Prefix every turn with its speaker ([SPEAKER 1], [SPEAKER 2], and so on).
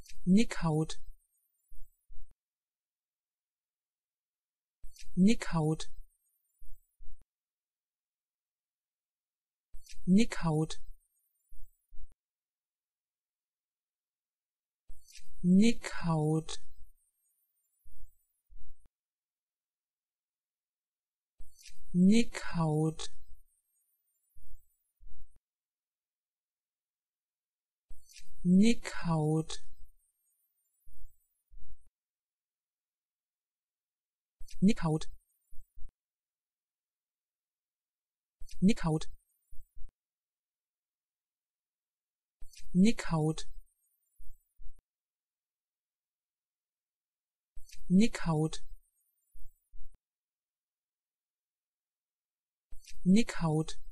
[SPEAKER 1] Nickhaut, Nickhaut, Nickhaut, Nickhaut, Nickhaut, Nickhaut, Nickhaut, Nickhaut, Nickhaut, Nickhaut, Nickhaut,